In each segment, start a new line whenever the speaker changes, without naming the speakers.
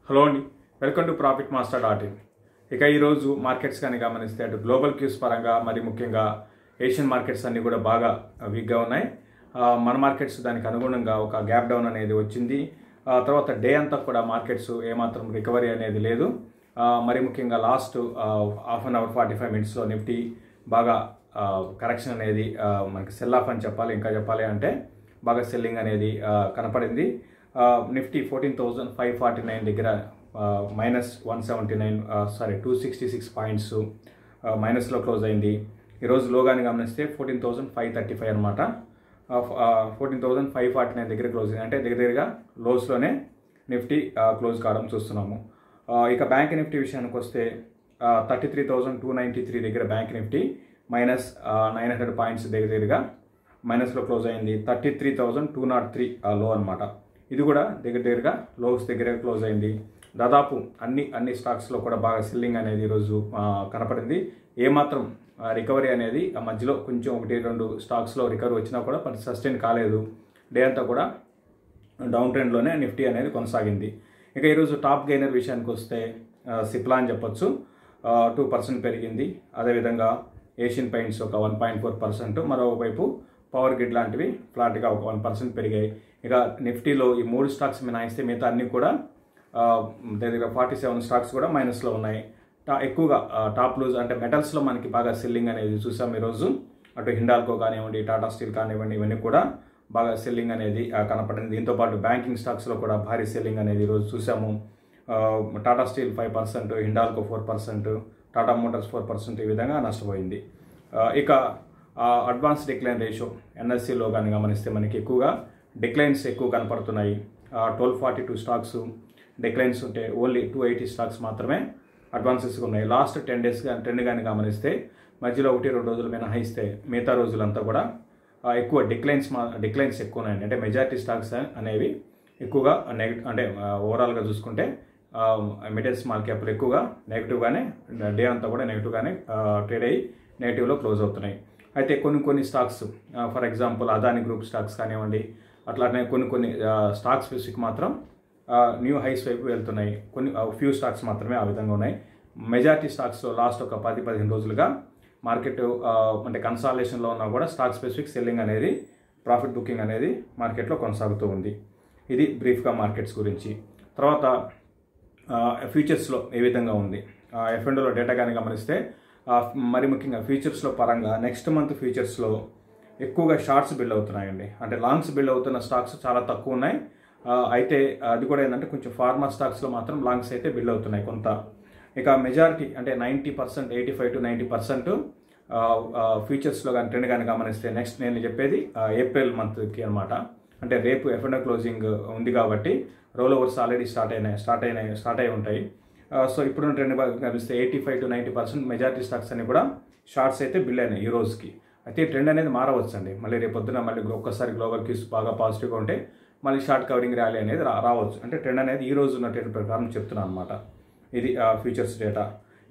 Hello అండి, welcome to profit master dot in. ఇక ఈరోజు మార్కెట్స్ కానీ గమనిస్తే అటు గ్లోబల్ క్యూస్ పరంగా మరి ముఖ్యంగా ఏషియన్ మార్కెట్స్ అన్నీ కూడా బాగా వీక్గా ఉన్నాయి. మన మార్కెట్స్ దానికి అనుగుణంగా ఒక గ్యాప్ డౌన్ అనేది వచ్చింది. తర్వాత డే అంతా కూడా మార్కెట్స్ ఏమాత్రం రికవరీ అనేది లేదు. మరి ముఖ్యంగా లాస్ట్ హాఫ్ అన్ అవర్ 45 మినిట్స్లో నిఫ్టీ బాగా కరెక్షన్ అనేది మనకి సెల్ ఆఫ్ అని చెప్పాలి. ఇంకా చెప్పాలి అంటే బాగా సెల్లింగ్ అనేది కనపడింది. నిఫ్టీ 14,549 దగ్గర -266 పాయింట్స్ మైనస్లో క్లోజ్ అయింది. ఈరోజు లోగాని గమనిస్తే 14,535 అనమాట. 14,549 దగ్గర క్లోజ్ అయింది. అంటే దగ్గరగా లోస్లోనే నిఫ్టీ క్లోజ్ కావడం చూస్తున్నాము. ఇక బ్యాంక్ నిఫ్టీ విషయానికి వస్తే 33,293 దగ్గర బ్యాంక్ నిఫ్టీ -900 పాయింట్స్ దగ్గరగా మైనస్లో క్లోజ్ అయింది. 33,203 లో అనమాట. ఇది కూడా దగ్గరగా లోస్ దగ్గర క్లోజ్ అయింది. దాదాపు అన్ని స్టాక్స్లో కూడా బాగా సెల్లింగ్ అనేది ఈరోజు కనపడింది. ఏమాత్రం రికవరీ అనేది ఆ మధ్యలో కొంచెం 1-2 స్టాక్స్లో రికవరీ వచ్చినా కూడా సస్టైన్ కాలేదు. డే అంతా కూడా డౌన్ ట్రెండ్లోనే నిఫ్టీ అనేది కొనసాగింది. ఇక ఈరోజు టాప్ గెయినర్ విషయానికి వస్తే సిప్లా అని చెప్పొచ్చు, 2% పెరిగింది. అదేవిధంగా ఏషియన్ పెయింట్స్ ఒక 1.4%, మరోవైపు పవర్ గ్రిడ్ లాంటివి ఫ్లాట్గా ఒక 1% పెరిగాయి. ఇక నిఫ్టీలో ఈ 3 స్టాక్స్ మినహాయిస్తే మిగతా అన్ని కూడా దగ్గర 47 స్టాక్స్ కూడా మైనస్లో ఉన్నాయి. ఎక్కువగా టాప్ లూజ్ అంటే మెటల్స్లో మనకి బాగా సెల్లింగ్ అనేది చూసాం ఈరోజు. అటు హిండాల్కో కానివ్వండి, టాటా స్టీల్ కానివ్వండి, ఇవన్నీ కూడా బాగా సెల్లింగ్ అనేది కనపడింది. దీంతోపాటు బ్యాంకింగ్ స్టాక్స్లో కూడా భారీ సెల్లింగ్ అనేది ఈరోజు చూసాము. టాటా స్టీల్ 5%, హిండాల్కో 4%, టాటా మోటార్స్ 4% ఈ విధంగా నష్టపోయింది. ఇక అడ్వాన్స్ డిక్లైన్ రేషియో ఎన్ఎస్సిలో కానీ గమనిస్తే మనకి ఎక్కువగా డిక్లైన్స్ ఎక్కువ కనపడుతున్నాయి. 1242 స్టాక్స్ డిక్లైన్స్ ఉంటే ఓన్లీ 280 స్టాక్స్ మాత్రమే అడ్వాన్సెస్గా ఉన్నాయి. లాస్ట్ 10 డేస్ ట్రెండ్ కానీ గమనిస్తే మధ్యలో 1-2 రోజులు మినహాయిస్తే మిగతా రోజులంతా కూడా ఎక్కువ డిక్లైన్స్ ఎక్కువ ఉన్నాయండి. అంటే మెజారిటీ స్టాక్స్ అనేవి ఎక్కువగా అంటే ఓవరాల్గా చూసుకుంటే మిడ్ అండ్ స్మాల్ క్యాప్లు ఎక్కువగా నెగిటివ్గానే డే అంతా కూడా నెగిటివ్గానే ట్రేడ్ అయ్యి నెగిటివ్లో క్లోజ్ అవుతున్నాయి. అయితే కొన్ని stocks for example Adani group stocks కానివ్వండి, అట్లానే కొన్ని స్టాక్ స్పెసిఫిక్ మాత్రం న్యూ హైస్ వైపు వెళ్తున్నాయి. ఫ్యూ స్టాక్స్ మాత్రమే ఆ విధంగా ఉన్నాయి. మెజారిటీ స్టాక్స్లో లాస్ట్ ఒక 10-15 రోజులుగా మార్కెట్ అంటే కన్సాలిడేషన్లో ఉన్నా కూడా స్టాక్ స్పెసిఫిక్ సెల్లింగ్ అనేది, ప్రాఫిట్ బుకింగ్ అనేది మార్కెట్లో కొనసాగుతూ ఉంది. ఇది బ్రీఫ్గా మార్కెట్స్ గురించి. తర్వాత ఫ్యూచర్స్లో ఏ విధంగా ఉంది, F&Oలో డేటా కానీ గమనిస్తే మరి ముఖ్యంగా ఫ్యూచర్స్లో పరంగా నెక్స్ట్ మంత్ ఫ్యూచర్స్లో ఎక్కువగా షార్ట్స్ బిల్డ్ అవుతున్నాయండి. అంటే లాంగ్స్ బిల్డ్ అవుతున్న స్టాక్స్ చాలా తక్కువ ఉన్నాయి. అయితే అది కూడా ఏంటంటే కొంచెం ఫార్మా స్టాక్స్లో మాత్రం లాంగ్స్ అయితే బిల్డ్ అవుతున్నాయి కొంత. ఇక మెజారిటీ అంటే 90%, 85-90% ఫ్యూచర్స్లో కానీ ట్రెండ్ కానీ గమనిస్తే నెక్స్ట్ నేను చెప్పేది ఏప్రిల్ మంత్కి అనమాట. అంటే రేపు F&O క్లోజింగ్ ఉంది కాబట్టి రోల్ ఓవర్స్ ఆల్రెడీ స్టార్ట్ అయి ఉంటాయి. సో ఇప్పుడున్న ట్రెండ్ గమనిస్తే 85-90% మెజారిటీ స్టాక్స్ అన్ని కూడా షార్ట్స్ అయితే బిల్డ్ అయినాయి ఈ రోజుకి. అయితే ట్రెండ్ అనేది మారవచ్చు అండి. మళ్ళీ రేపొద్దున మళ్ళీ ఒక్కసారి గ్లోబల్ క్యూస్ బాగా పాజిటివ్గా ఉంటే మళ్ళీ షార్ట్ కవరింగ్ ర్యాలీ అనేది రావచ్చు. అంటే ట్రెండ్ అనేది ఈ రోజు ఉన్న ట్రెండ్ ప్రకారం చెప్తున్నాను అనమాట. ఇది ఫ్యూచర్స్ డేటా.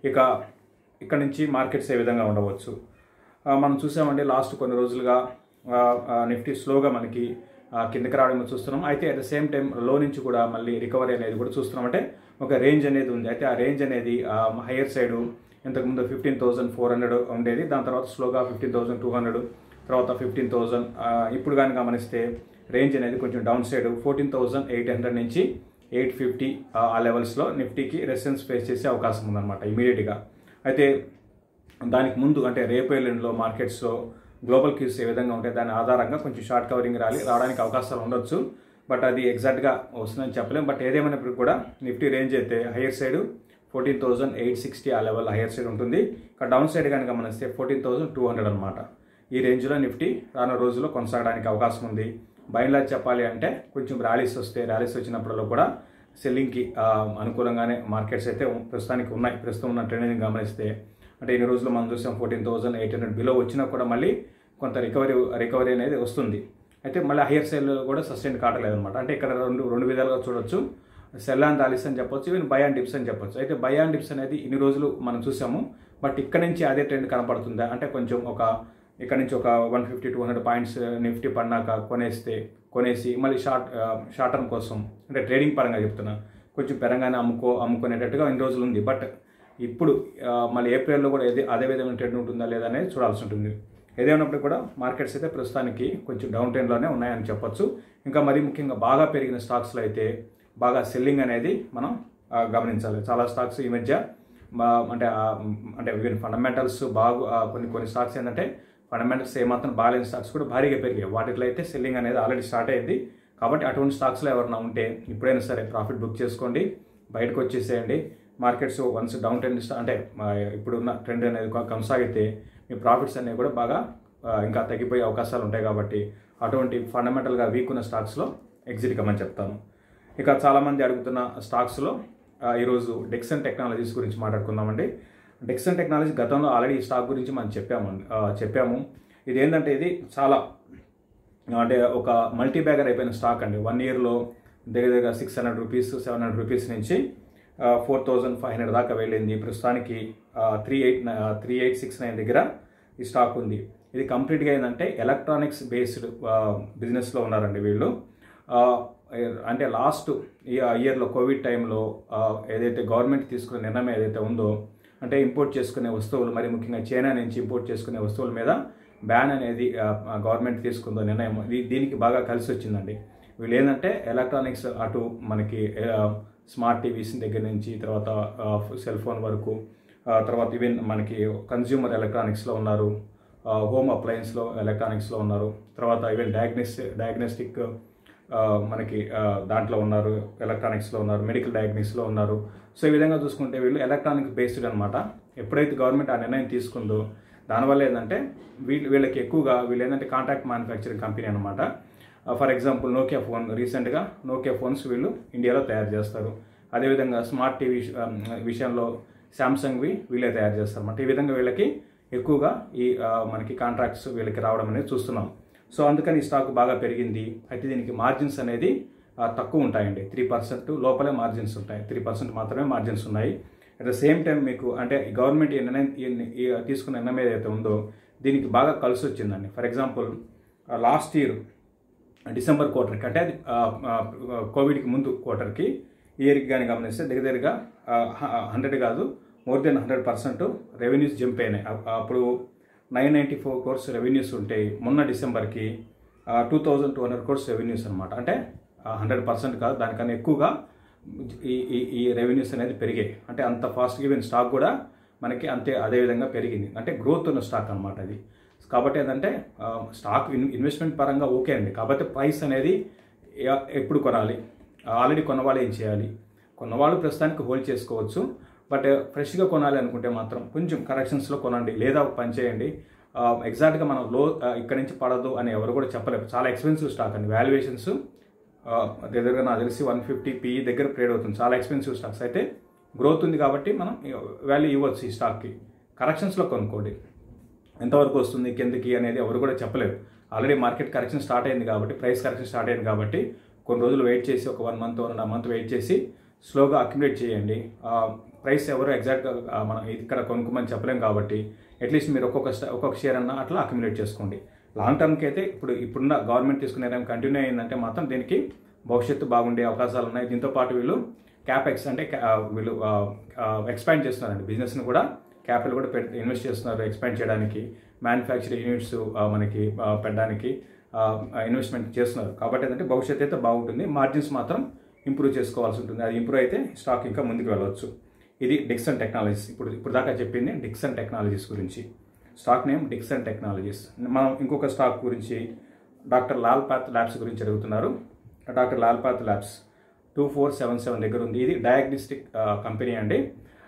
ఇక్కడ నుంచి మార్కెట్స్ ఏ విధంగా ఉండవచ్చు మనం చూసామండి. లాస్ట్ కొన్ని రోజులుగా నిఫ్టీ స్లోగా మనకి కిందకి రావడం చూస్తున్నాం. అయితే అట్ ద సేమ్ టైం లో నుంచి కూడా మళ్ళీ రికవరీ అనేది కూడా చూస్తున్నాం. అంటే ఒక రేంజ్ అనేది ఉంది. అయితే ఆ రేంజ్ అనేది హయ్యర్ సైడు ఇంతకుముందు 15,400 ఉండేది. దాని తర్వాత స్లోగా 15,200, తర్వాత 15,000. ఇప్పుడు కానీ గమనిస్తే రేంజ్ అనేది కొంచెం డౌన్ సైడ్ 14,800 నుంచి 850 ఆ లెవెల్స్లో నిఫ్టీకి రెసిస్టెన్స్ ఫేస్ చేసే అవకాశం ఉందన్నమాట ఇమీడియట్గా. అయితే దానికి ముందు అంటే రేపు ఎల్లుండిలో మార్కెట్స్లో గ్లోబల్ క్యూస్ ఏ విధంగా ఉంటే దాని ఆధారంగా కొంచెం షార్ట్ కవరింగ్ రావడానికి అవకాశాలు ఉండొచ్చు. బట్ అది ఎగ్జాక్ట్గా వస్తుందని చెప్పలేం. బట్ ఏదేమైనప్పుడు కూడా నిఫ్టీ రేంజ్ అయితే హయ్యర్ సైడ్ 14,860 ఆ లెవెల్ హయ్యర్ సైడ్ ఉంటుంది. ఇక్కడ డౌన్ సైడ్ కానీ గమనిస్తే 14,200 అనమాట. ఈ రేంజ్లో నిఫ్టీ రానున్న రోజుల్లో కొనసాగడానికి అవకాశం ఉంది. బైలాజ్ చెప్పాలి అంటే కొంచెం ర్యాలీస్ వచ్చినప్పుడల్లో కూడా సెల్లింగ్కి అనుకూలంగానే మార్కెట్స్ అయితే ప్రస్తుతానికి ఉన్నాయి. ప్రస్తుతం ఉన్న ట్రెండ్ని గమనిస్తే అంటే ఇన్ని రోజులు మనం చూసాం 14,800 బిలో వచ్చినా కూడా మళ్ళీ కొంత రికవరీ అనేది వస్తుంది. అయితే మళ్ళీ హయ్యర్ సైడ్ కూడా సస్టైన్ కావట్లేదు అనమాట. అంటే ఇక్కడ రెండు విధాలుగా చూడొచ్చు. సెల్ అండ్ ర్యాలీస్ అని చెప్పొచ్చు, ఈవెన్ బై అండ్ డిప్స్ అని చెప్పొచ్చు. అయితే బై అండ్ డిప్స్ అనేది ఇన్ని రోజులు మనం చూసాము. బట్ ఇక్కడ నుంచి అదే ట్రెండ్ కనపడుతుందా అంటే కొంచెం ఇక్కడ నుంచి ఒక 150-200 పాయింట్స్ నిఫ్టీ పడినాక కొనేసి మళ్ళీ షార్ట్ టర్మ్ కోసం అంటే ట్రేడింగ్ పరంగా చెప్తున్నా కొంచెం పెరంగానే అమ్ముకునేటట్టుగా ఇన్ని రోజులు ఉంది. బట్ ఇప్పుడు మళ్ళీ ఏప్రిల్లో కూడా అదే విధమైన ట్రెండ్ ఉంటుందా లేదా అనేది చూడాల్సి ఉంటుంది. ఏదేమైనప్పుడు కూడా మార్కెట్స్ అయితే ప్రస్తుతానికి కొంచెం డౌన్ ట్రెండ్లోనే ఉన్నాయని చెప్పొచ్చు. ఇంకా మరీ ముఖ్యంగా బాగా పెరిగిన స్టాక్స్లో అయితే బాగా సెల్లింగ్ అనేది మనం గమనించాలి. చాలా స్టాక్స్ ఈ మధ్య అంటే ఫండమెంటల్స్ కొన్ని స్టాక్స్ ఏంటంటే ఫండమెంటల్స్ ఏమాత్రం బాగాలేని స్టాక్స్ కూడా భారీగా పెరిగాయి. వాటిలో అయితే సెల్లింగ్ అనేది ఆల్రెడీ స్టార్ట్ అయింది. కాబట్టి అటువంటి స్టాక్స్లో ఎవరైనా ఉంటే ఇప్పుడైనా సరే ప్రాఫిట్ బుక్ చేసుకోండి, బయటకు వచ్చేసేయండి. మార్కెట్స్ వన్స్ డౌన్ ట్రెండ్ అంటే ఇప్పుడున్న ట్రెండ్ అనేది కొనసాగితే మీ ప్రాఫిట్స్ అనేవి కూడా బాగా ఇంకా తగ్గిపోయే అవకాశాలు ఉంటాయి. కాబట్టి అటువంటి ఫండమెంటల్గా వీక్ ఉన్న స్టాక్స్లో ఎగ్జిట్ కమ్మని చెప్తాను. ఇక చాలామంది అడుగుతున్న స్టాక్స్లో ఈరోజు డెక్సన్ టెక్నాలజీస్ గురించి మాట్లాడుకుందామండి. డెక్సన్ టెక్నాలజీ గతంలో ఆల్రెడీ ఈ స్టాక్ గురించి మనం చెప్పాము. ఇది ఏంటంటే ఇది చాలా అంటే ఒక మల్టీ బ్యాగర్ అయిపోయిన స్టాక్ అండి. 1 ఇయర్లో దగ్గర 600 రూపీస్ 700 రూపీస్ నుంచి 4500 దాకా వెళ్ళింది. ప్రస్తుతానికి 3869 దగ్గర ఈ స్టాక్ ఉంది. ఇది కంప్లీట్గా ఏంటంటే ఎలక్ట్రానిక్స్ బేస్డ్ బిజినెస్లో ఉన్నారండి వీళ్ళు. అంటే లాస్ట్ ఇయర్లో కోవిడ్ టైంలో ఏదైతే గవర్నమెంట్ తీసుకునే నిర్ణయం ఏదైతే ఉందో అంటే ఇంపోర్ట్ చేసుకునే వస్తువులు, మరి ముఖ్యంగా చైనా నుంచి ఇంపోర్ట్ చేసుకునే వస్తువుల మీద బ్యాన్ అనేది గవర్నమెంట్ తీసుకుందో నిర్ణయం, దీనికి బాగా కలిసి వచ్చిందండి. వీళ్ళు ఏంటంటే ఎలక్ట్రానిక్స్ అటు మనకి స్మార్ట్ టీవీస్ దగ్గర నుంచి తర్వాత సెల్ ఫోన్ వరకు, తర్వాత ఈవెన్ మనకి కన్జ్యూమర్ ఎలక్ట్రానిక్స్లో ఉన్నారు, హోమ్ అప్లయన్స్లో ఎలక్ట్రానిక్స్లో ఉన్నారు, తర్వాత ఈవెన్ డయాగ్నోస్టిక్ మనకి దాంట్లో ఉన్నారు, ఎలక్ట్రానిక్స్లో ఉన్నారు, మెడికల్ డయాగ్నోస్టిక్స్లో ఉన్నారు. సో ఈ విధంగా చూసుకుంటే వీళ్ళు ఎలక్ట్రానిక్ బేస్డ్ అనమాట. ఎప్పుడైతే గవర్నమెంట్ ఆ నిర్ణయం తీసుకుందో దానివల్ల ఏంటంటే వీళ్ళకి ఎక్కువగా వీళ్ళు ఏంటంటే కాంట్రాక్ట్ మ్యానుఫ్యాక్చరింగ్ కంపెనీ అనమాట. ఫర్ ఎగ్జాంపుల్ నోకియా ఫోన్, రీసెంట్గా నోకియా ఫోన్స్ వీళ్ళు ఇండియాలో తయారు చేస్తారు. అదేవిధంగా స్మార్ట్ టీవీ విషయంలో శాంసంగ్వి వీళ్ళే తయారు చేస్తారు అన్నమాట. ఈ విధంగా వీళ్ళకి ఎక్కువగా ఈ మనకి కాంట్రాక్ట్స్ వీళ్ళకి రావడం అనేది చూస్తున్నాం. సో అందుకని ఈ స్టాక్ బాగా పెరిగింది. అయితే దీనికి మార్జిన్స్ అనేది తక్కువ ఉంటాయండి. 3% లోపలే మార్జిన్స్ ఉంటాయి. 3% మాత్రమే మార్జిన్స్ ఉన్నాయి. అట్ ద సేమ్ టైం మీకు అంటే గవర్నమెంట్ తీసుకున్న నిర్ణయం ఏదైతే ఉందో దీనికి బాగా కలిసి వచ్చిందండి. For example last year December క్వార్టర్కి అంటే అది కోవిడ్కి ముందు క్వార్టర్కి ఇయర్కి కానీ గమనిస్తే దగ్గరగా 100 కాదు మోర్ దెన్ 100% రెవెన్యూస్ జంప్ అయినాయి. అప్పుడు 994 crores రెవెన్యూస్ ఉంటాయి. మొన్న డిసెంబర్కి 2200 crores రెవెన్యూస్ అనమాట. అంటే 100% కాదు, దానికన్నా ఎక్కువగా ఈ రెవెన్యూస్ అనేది పెరిగాయి. అంటే అంత ఫాస్ట్గా ఈవెన్ స్టాక్ కూడా మనకి అదేవిధంగా పెరిగింది. అంటే గ్రోత్ ఉన్న స్టాక్ అనమాట అది. కాబట్టి ఏంటంటే స్టాక్ ఇన్వెస్ట్మెంట్ పరంగా ఓకే అండి. కాబట్టి ప్రైస్ అనేది ఎప్పుడు కొనాలి, ఆల్రెడీ కొన్నవాళ్ళు ఏం చేయాలి, కొన్నవాళ్ళు ప్రస్తుతానికి హోల్డ్ చేసుకోవచ్చు. బట్ ఫ్రెష్గా కొనాలి అనుకుంటే మాత్రం కొంచెం కరెక్షన్స్లో కొనండి, లేదా పని చేయండి. ఎగ్జాక్ట్గా మనం ఇక్కడ నుంచి పడదు అని ఎవరు కూడా చెప్పలేరు. చాలా ఎక్స్పెన్సివ్ స్టాక్ అండి. వాల్యుయేషన్స్ దగ్గరగా నాకు తెలిసి 150 PE దగ్గర ట్రేడ్ అవుతుంది. చాలా ఎక్స్పెన్సివ్ స్టాక్స్. అయితే గ్రోత్ ఉంది కాబట్టి మనం వాల్యూ ఇవ్వచ్చు ఈ స్టాక్కి. కరెక్షన్స్లో కొనుక్కోండి. ఎంతవరకు వస్తుంది కిందకి అనేది ఎవరు కూడా చెప్పలేరు. ఆల్రెడీ మార్కెట్ కరెక్షన్ స్టార్ట్ అయింది కాబట్టి, ప్రైస్ కరెక్షన్ స్టార్ట్ అయింది కాబట్టి కొన్ని రోజులు వెయిట్ చేసి ఒక 1 month 1.5 month వెయిట్ చేసి స్లోగా అక్యుములేట్ చేయండి. ప్రైస్ ఎవరు ఎగ్జాక్ట్గా మనం ఇక్కడ కొనుక్కోమని చెప్పలేం కాబట్టి అట్లీస్ట్ మీరు ఒక్కొక్క షేర్ అన్న అట్లా అక్యుములేట్ చేసుకోండి. లాంగ్ టర్మ్కి అయితే ఇప్పుడున్న గవర్నమెంట్ తీసుకునే టైం కంటిన్యూ అయిందంటే మాత్రం దీనికి భవిష్యత్తు బాగుండే అవకాశాలు ఉన్నాయి. దీంతో పాటు వీళ్ళు క్యాపెక్స్ అంటే వీళ్ళు ఎక్స్పాండ్ చేస్తున్నారండి. బిజినెస్ని కూడా క్యాపిటల్ కూడా ఇన్వెస్ట్ చేస్తున్నారు ఎక్స్పాండ్ చేయడానికి, మ్యానుఫ్యాక్చరింగ్ యూనిట్స్ మనకి పెట్టడానికి ఇన్వెస్ట్మెంట్ చేస్తున్నారు. కాబట్టి ఏంటంటే భవిష్యత్తు అయితే బాగుంటుంది. మార్జిన్స్ మాత్రం ఇంప్రూవ్ చేసుకోవాల్సి ఉంటుంది. అది ఇంప్రూవ్ అయితే స్టాక్ ఇంకా ముందుకు వెళ్ళవచ్చు. ఇది డిక్సన్ టెక్నాలజీస్. ఇప్పుడు దాకా చెప్పింది డిక్సన్ టెక్నాలజీస్ గురించి. Stock name Dixon Technologies. మనం ఇంకొక స్టాక్ గురించి డాక్టర్ లాల్ పాత్ ల్యాబ్స్ గురించి అడుగుతున్నారు. డాక్టర్ లాల్ పాత్ ల్యాబ్స్ 2477 దగ్గర ఉంది. ఇది డయాగ్నోస్టిక్ కంపెనీ అండి.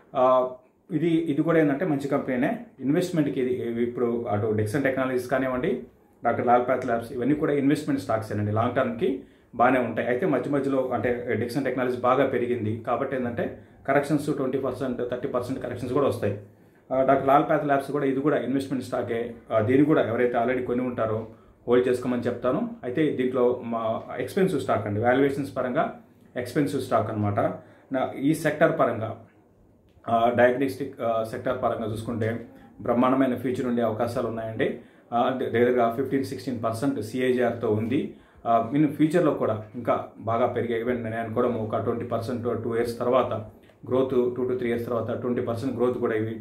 ఇది కూడా ఏంటంటే మంచి కంపెనీనే. ఇన్వెస్ట్మెంట్కి ఇది ఇప్పుడు అటు డిక్సన్ టెక్నాలజీస్ కానివ్వండి, డాక్టర్ లాల్ పాత్ ల్యాబ్స్ ఇవన్నీ కూడా ఇన్వెస్ట్మెంట్ స్టాక్స్ అండి. లాంగ్ టర్మ్కి బాగానే ఉంటాయి. అయితే మధ్యలో అంటే డిక్సన్ టెక్నాలజీ బాగా పెరిగింది కాబట్టి ఏంటంటే కరెక్షన్స్ 20% 30% కరెక్షన్స్ కూడా వస్తాయి. డాక్టర్ లాల్ పాత్ ల్యాబ్స్ కూడా ఇది కూడా ఇన్వెస్ట్మెంట్ స్టాకే. దీన్ని కూడా ఎవరైతే ఆల్రెడీ కొని ఉంటారో హోల్డ్ చేసుకోమని చెప్తాను. అయితే దీంట్లో ఎక్స్పెన్సివ్ స్టాక్ అండి. వాల్యుయేషన్స్ పరంగా ఎక్స్పెన్సివ్ స్టాక్ అనమాట. ఈ సెక్టర్ పరంగా డయాగ్నోస్టిక్ సెక్టర్ పరంగా చూసుకుంటే బ్రహ్మాండమైన ఫ్యూచర్ ఉండే అవకాశాలు ఉన్నాయండి. దగ్గరగా 15-16% CAGRతో ఉంది. ఇన్ ఫ్యూచర్లో కూడా ఇంకా బాగా పెరిగే ఈవెన్ నేను అనుకోవడం ఒక 20% 2 years తర్వాత గ్రోత్ 2 to 3 years తర్వాత 20% గ్రోత్ కూడా ఇవి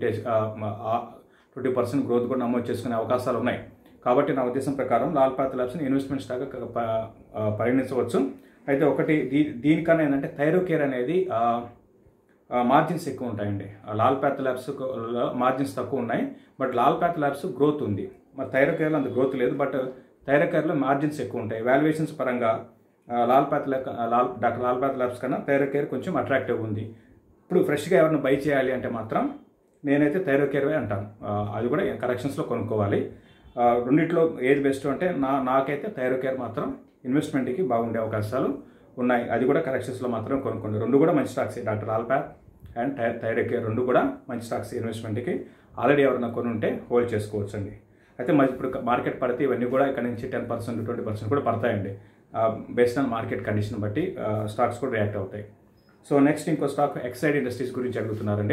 20% గ్రోత్ కూడా నమోదు చేసుకునే అవకాశాలు ఉన్నాయి. కాబట్టి నా ఉద్దేశం ప్రకారం లాల్ పాత్ ల్యాబ్స్ని ఇన్వెస్ట్మెంట్ స్టాక్ పరిగణించవచ్చు. అయితే ఒకటి దీనికన్నా ఏంటంటే థైరోకేర్ అనేది మార్జిన్స్ ఎక్కువ ఉంటాయండి. లాల్ పాత్ ల్యాబ్స్ మార్జిన్స్ తక్కువ ఉన్నాయి, but Lal Path Labs growth ఉంది. మరి థైరోకేర్లో అంత గ్రోత్ లేదు, బట్ థైరోకేర్లో మార్జిన్స్ ఎక్కువ ఉంటాయి. వాల్యుయేషన్స్ పరంగా డాక్టర్ లాల్ పాత్ ల్యాబ్స్ కన్నా థైరోకేర్ కొంచెం అట్రాక్టివ్ ఉంది. ఇప్పుడు ఫ్రెష్గా ఎవరిని బై చేయాలి అంటే మాత్రం నేనైతే థైరోకేర్వే అంటాను. అది కూడా కరెక్షన్స్లో కొనుక్కోవాలి. రెండిట్లో ఏది బెస్ట్ అంటే నాకైతే థైరోకేర్ మాత్రం ఇన్వెస్ట్మెంట్కి బాగుండే అవకాశాలు ఉన్నాయి. అది కూడా కరెక్షన్స్లో మాత్రం కొనుక్కోండి. రెండు కూడా మంచి stocks, doctor Lal Path and Thyrocare రెండు కూడా మంచి స్టాక్స్. ఇన్వెస్ట్మెంట్కి ఆల్రెడీ ఎవరైనా కొని ఉంటే హోల్డ్ చేసుకోవచ్చు అండి. అయితే మరి ఇప్పుడు మార్కెట్ పడితే ఇవన్నీ కూడా ఇక్కడ నుంచి 10% 20% కూడా పడతాయండి. బేస్డ్ ఆన్ మార్కెట్ కండిషన్ బట్టి స్టాక్స్ కూడా రియాక్ట్ అవుతాయి. సో నెక్స్ట్ ఇంకో స్టాక్ ఎక్సైడ్ ఇండస్ట్రీస్ గురించి అడుగుతున్నారండి.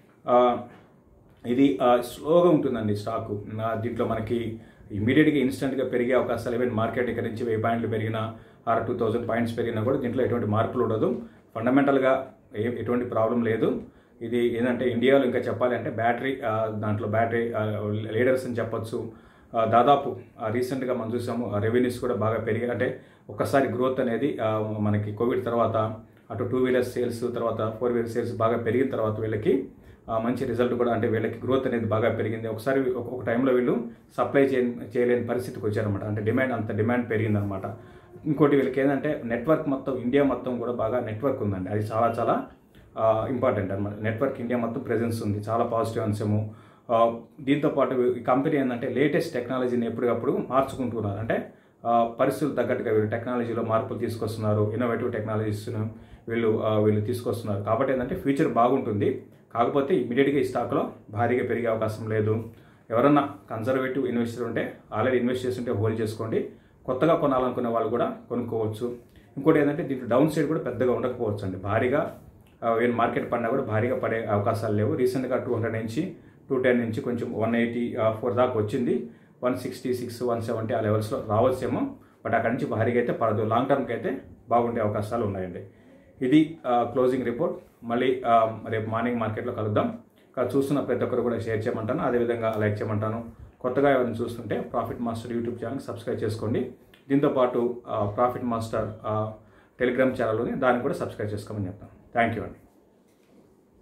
ఇది స్లోగా ఉంటుందండి స్టాకు. దీంట్లో మనకి ఇమీడియట్గా ఇన్స్టెంట్గా పెరిగే అవకాశాలు ఈవెన్ మార్కెట్ ఇక్కడ నుంచి 1000 పాయింట్లు పెరిగినా 2000 పాయింట్స్ పెరిగినా కూడా దీంట్లో ఎటువంటి మార్పులు ఉండదు. ఫండమెంటల్గా ఎటువంటి ప్రాబ్లం లేదు. ఇది ఏంటంటే ఇండియాలో ఇంకా చెప్పాలి అంటే దాంట్లో బ్యాటరీ లీడర్స్ అని చెప్పొచ్చు. దాదాపు రీసెంట్గా మనం చూసాము రెవెన్యూస్ కూడా బాగా పెరిగాయి. అంటే ఒక్కసారి గ్రోత్ అనేది మనకి కోవిడ్ తర్వాత అటు 2 వీలర్ సేల్స్ తర్వాత 4 వీలర్ సేల్స్ బాగా పెరిగిన తర్వాత వీళ్ళకి మంచి రిజల్ట్ కూడా, అంటే వీళ్ళకి గ్రోత్ అనేది బాగా పెరిగింది. ఒకసారి ఒక టైంలో వీళ్ళు సప్లై చేయలేని పరిస్థితికి వచ్చారనమాట. అంటే డిమాండ్ పెరిగిందనమాట. ఇంకోటి వీళ్ళకి ఏంటంటే నెట్వర్క్ మొత్తం ఇండియా మొత్తం కూడా బాగా నెట్వర్క్ ఉందండి. అది చాలా చాలా ఇంపార్టెంట్ అనమాట. నెట్వర్క్ ఇండియా మొత్తం ప్రెజెన్స్ ఉంది, చాలా పాజిటివ్ అంశము. దీంతోపాటు ఈ కంపెనీ ఏంటంటే లేటెస్ట్ టెక్నాలజీని ఎప్పటికప్పుడు మార్చుకుంటున్నారు. అంటే పరిస్థితులు తగ్గట్టుగా వీళ్ళు టెక్నాలజీలో మార్పులు తీసుకొస్తున్నారు. ఇన్నోవేటివ్ టెక్నాలజీస్ను వీళ్ళు తీసుకొస్తున్నారు. కాబట్టి ఏంటంటే ఫ్యూచర్ బాగుంటుంది. కాకపోతే ఇమీడియట్గా ఈ స్టాక్లో భారీగా పెరిగే అవకాశం లేదు. ఎవరన్నా కన్జర్వేటివ్ ఇన్వెస్టర్ ఉంటే ఆల్రెడీ ఇన్వెస్ట్ చేస్తుంటే హోల్డ్ చేసుకోండి. కొత్తగా కొనాలనుకునే వాళ్ళు కూడా కొనుక్కోవచ్చు. ఇంకోటి ఏంటంటే దీంట్లో డౌన్ సైడ్ కూడా పెద్దగా ఉండకపోవచ్చు అండి. భారీగా మార్కెట్ పడినా కూడా భారీగా పడే అవకాశాలు లేవు. రీసెంట్గా 200 నుంచి 210 నుంచి కొంచెం 184 దాకా వచ్చింది. 166 170 ఆ లెవెల్స్లో రావచ్చేమో, బట్ అక్కడి నుంచి భారీగా అయితే పడదు. లాంగ్ టర్మ్కి అయితే బాగుండే అవకాశాలు ఉన్నాయండి. ఇది క్లోజింగ్ రిపోర్ట్. మళ్ళీ రేపు మార్నింగ్ మార్కెట్లో కలుద్దాం. చూస్తున్న ప్రతి ఒక్కరు కూడా షేర్ చేయమంటాను, అదేవిధంగా లైక్ చేయమంటాను. కొత్తగా ఎవరైనా చూస్తుంటే profit master YouTube channel subscribe చేసుకోండి. దీంతోపాటు ప్రాఫిట్ మాస్టర్ టెలిగ్రామ్ ఛానల్ని దాన్ని కూడా సబ్స్క్రైబ్ చేసుకోమని చెప్తాను. థ్యాంక్ యూ అండి.